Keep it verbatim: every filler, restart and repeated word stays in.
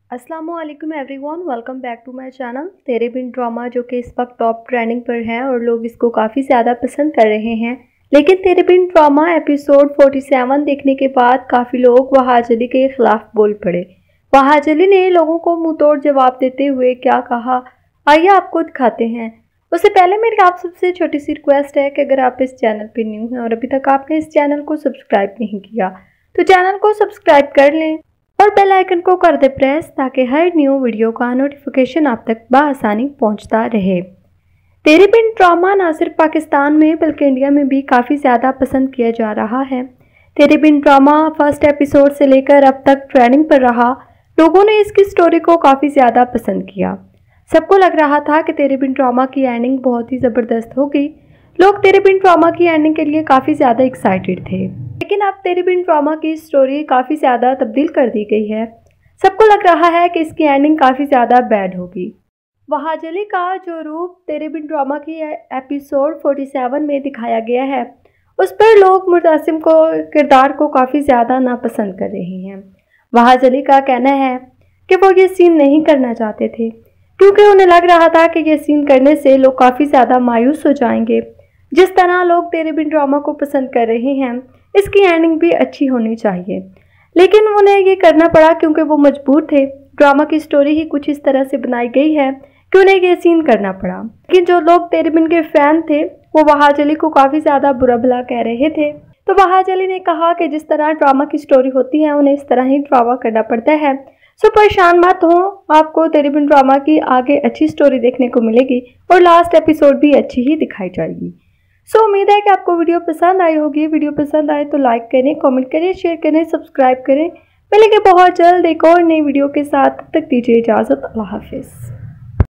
अस्सलामुअलैकुम everyone, welcome back to my channel Tere Bin drama, जो कि इस वक्त टॉप ट्रेंडिंग पर है और लोग इसको काफ़ी ज़्यादा पसंद कर रहे हैं। लेकिन तेरे बिन ड्रामा एपिसोड सैंतालीस देखने के बाद काफ़ी लोग वहाज अली के खिलाफ बोल पड़े। वहाज अली ने लोगों को मुंह तोड़ जवाब देते हुए क्या कहा, आइए आपको दिखाते हैं। उससे पहले मेरी आप सबसे छोटी सी रिक्वेस्ट है कि अगर आप इस चैनल पर न्यू हैं और अभी तक आपने इस चैनल को सब्सक्राइब नहीं किया तो चैनल को सब्सक्राइब कर लें और बेल आइकन को कर दे प्रेस, ताकि हर न्यू वीडियो का नोटिफिकेशन आप तक बआसानी पहुंचता रहे। तेरे बिन ड्रामा ना सिर्फ पाकिस्तान में बल्कि इंडिया में भी काफ़ी ज़्यादा पसंद किया जा रहा है। तेरे बिन ड्रामा फर्स्ट एपिसोड से लेकर अब तक ट्रेंडिंग पर रहा। लोगों ने इसकी स्टोरी को काफ़ी ज़्यादा पसंद किया। सबको लग रहा था कि तेरे बिन ड्रामा की एंडिंग बहुत ही ज़बरदस्त होगी। लोग तेरे बिन ड्रामा की एंडिंग के लिए काफ़ी ज़्यादा एक्साइटेड थे, लेकिन अब तेरे बिन ड्रामा की स्टोरी काफ़ी ज़्यादा तब्दील कर दी गई है। सबको लग रहा है कि इसकी एंडिंग काफ़ी ज़्यादा बैड होगी। वहाज अली का जो रूप तेरे बिन ड्रामा की एपिसोड सैंतालीस में दिखाया गया है, उस पर लोग मुतासिम को किरदार को काफ़ी ज़्यादा नापसंद कर रहे हैं। वहाज अली का कहना है कि वो ये सीन नहीं करना चाहते थे, क्योंकि उन्हें लग रहा था कि ये सीन करने से लोग काफ़ी ज़्यादा मायूस हो जाएंगे। जिस तरह लोग तेरे बिन ड्रामा को पसंद कर रहे हैं, इसकी एंडिंग भी अच्छी होनी चाहिए, लेकिन उन्हें ये करना पड़ा क्योंकि वो मजबूर थे। ड्रामा की स्टोरी ही कुछ इस तरह से बनाई गई है कि उन्हें ये सीन करना पड़ा। लेकिन जो लोग तेरे बिन के फ़ैन थे वो वहाज अली को काफ़ी ज़्यादा बुरा भला कह रहे थे। तो वहाज अली ने कहा कि जिस तरह ड्रामा की स्टोरी होती है उन्हें इस तरह ही ड्रामा करना पड़ता है। सो परेशान मत हो, आपको तेरे बिन ड्रामा की आगे अच्छी स्टोरी देखने को मिलेगी और लास्ट एपिसोड भी अच्छी ही दिखाई जाएगी। सो so, उम्मीद है कि आपको वीडियो पसंद आई होगी। वीडियो पसंद आए तो लाइक करें, कमेंट करें, शेयर करें, सब्सक्राइब करें। मिलेंगे बहुत जल्द एक और नई वीडियो के साथ। तब तक दीजिए इजाज़त। अल्लाह हाफिज़।